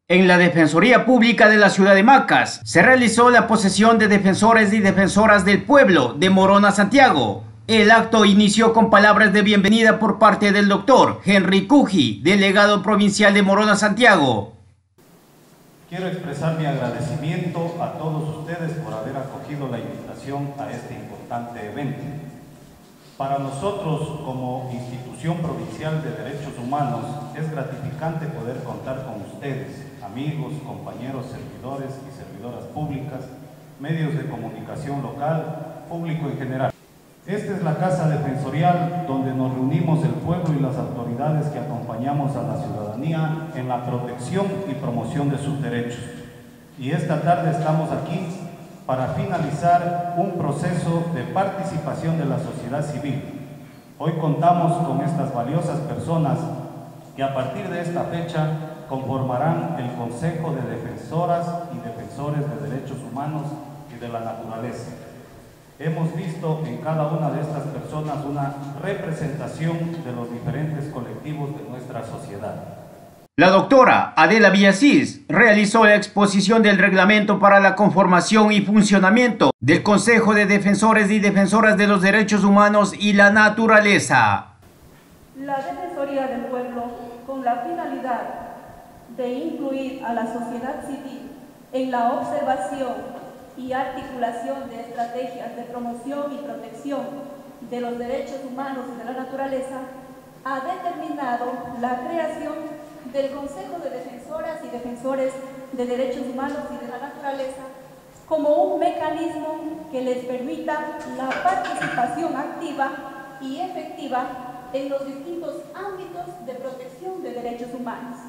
En la Defensoría Pública de la ciudad de Macas se realizó la posesión de defensores y defensoras del pueblo de Morona, Santiago. El acto inició con palabras de bienvenida por parte del doctor Henry Cuji, delegado provincial de Morona, Santiago. Quiero expresar mi agradecimiento a todos ustedes por haber acogido la invitación a este importante evento. Para nosotros, como institución provincial de derechos humanos, es gratificante poder contar con ustedes, amigos, compañeros, servidores y servidoras públicas, medios de comunicación local, público en general. Esta es la casa defensorial donde nos reunimos el pueblo y las autoridades que acompañamos a la ciudadanía en la protección y promoción de sus derechos. Y esta tarde estamos aquí para finalizar un proceso de participación de la sociedad civil. Hoy contamos con estas valiosas personas que a partir de esta fecha conformarán el Consejo de Defensoras y Defensores de Derechos Humanos y de la Naturaleza. Hemos visto en cada una de estas personas una representación de los diferentes colectivos de nuestra sociedad. La doctora Adela Villasís realizó la exposición del reglamento para la conformación y funcionamiento del Consejo de Defensores y Defensoras de los Derechos Humanos y la Naturaleza. La Defensoría del Pueblo, con la finalidad de incluir a la sociedad civil en la observación y articulación de estrategias de promoción y protección de los derechos humanos y de la naturaleza, ha determinado la creación del Consejo de Defensoras y Defensores de Derechos Humanos y de la Naturaleza como un mecanismo que les permita la participación activa y efectiva en los distintos ámbitos de protección de derechos humanos.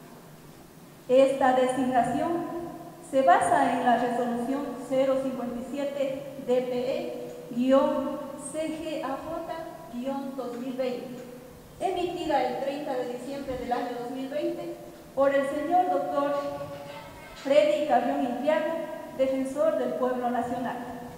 Esta designación se basa en la resolución 057-DPE-CGAJ-2020, emitida el 30 de diciembre del año 2020 por el señor doctor Freddy Carrión Intriago, defensor del pueblo nacional.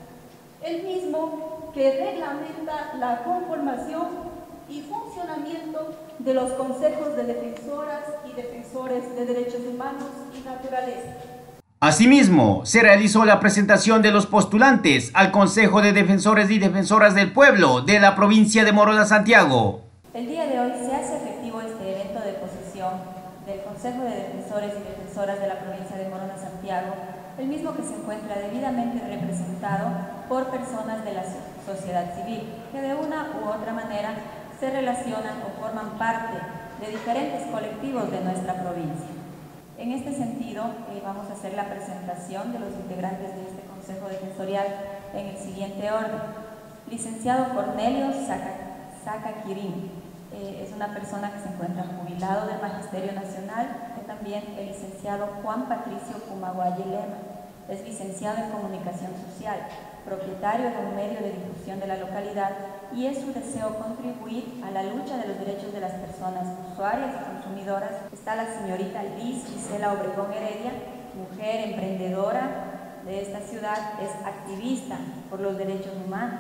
El mismo que reglamenta la conformación y funcionamiento de los consejos de defensoras y defensores de derechos humanos y naturaleza. Asimismo, se realizó la presentación de los postulantes al Consejo de Defensores y Defensoras del Pueblo de la provincia de Morona, Santiago. El día de hoy se hace efectivo este evento de posesión del Consejo de Defensores y Defensoras de la provincia de Morona, Santiago, el mismo que se encuentra debidamente representado por personas de la sociedad civil, que de una u otra manera se relacionan o forman parte de diferentes colectivos de nuestra provincia. En este sentido, vamos a hacer la presentación de los integrantes de este Consejo Defensorial en el siguiente orden. Licenciado Cornelio Sacaquirín, es una persona que se encuentra jubilado del Magisterio Nacional. También el licenciado Juan Patricio Pumaguaye Lema, es licenciado en Comunicación Social, propietario de un medio de difusión de la localidad, y es su deseo contribuir a la lucha de los derechos de las personas usuarias y consumidoras. Está la señorita Liz Gisela Obregón Heredia, mujer emprendedora de esta ciudad, es activista por los derechos humanos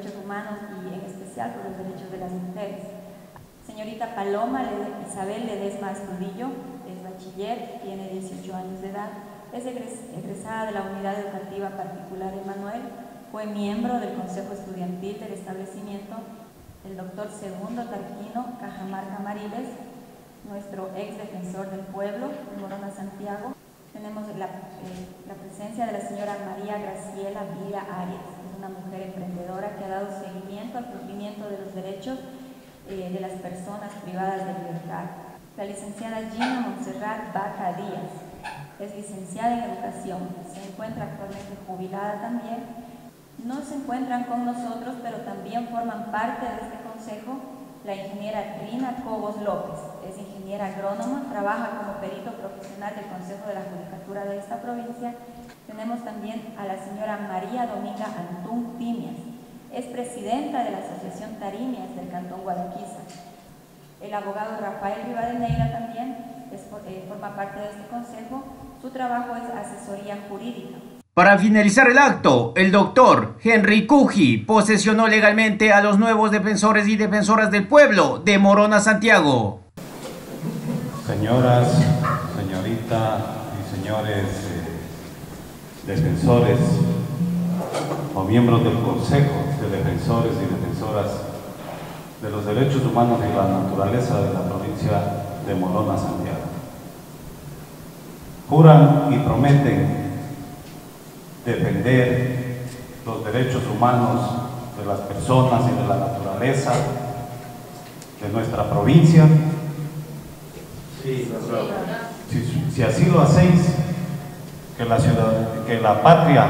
y en especial por los derechos de las mujeres. Señorita Paloma Isabel Ledesma Astudillo, es bachiller, tiene 18 años de edad, es egresada de la Unidad Educativa Particular Emanuel, fue miembro del Consejo Estudiantil del establecimiento. El doctor Segundo Tarquino Cajamarca Mariles, nuestro ex defensor del pueblo de Morona, Santiago. Tenemos la presencia de la señora María Graciela Villa Arias, es una mujer emprendedora que ha dado seguimiento al cumplimiento de los derechos de las personas privadas de libertad. La licenciada Gina Montserrat Baca Díaz, es licenciada en Educación, se encuentra actualmente jubilada también. No se encuentran con nosotros, pero también forman parte de este consejo la ingeniera Trina Cobos López, es ingeniera agrónoma, trabaja como perito profesional del Consejo de la Judicatura de esta provincia. Tenemos también a la señora María Dominga Antún Timias, es presidenta de la Asociación Tarimias del Cantón Guadaquiza. El abogado Rafael Rivadeneira también forma parte de este consejo. Su trabajo es asesoría jurídica. Para finalizar el acto, el doctor Henry Cuji posesionó legalmente a los nuevos defensores y defensoras del pueblo de Morona, Santiago. Señoras, señoritas, Presidenta y señores defensores o miembros del Consejo de Defensores y Defensoras de los Derechos Humanos y la Naturaleza de la provincia de Morona, Santiago. Juran y prometen defender los derechos humanos de las personas y de la naturaleza de nuestra provincia. Sí, si así lo hacéis, que la patria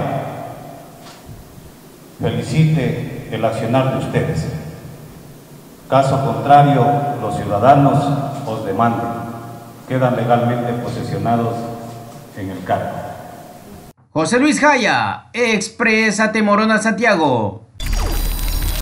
felicite el accionar de ustedes. Caso contrario, los ciudadanos os demanden. Quedan legalmente posesionados en el cargo. José Luis Jaya, Exprésate Morona, Santiago.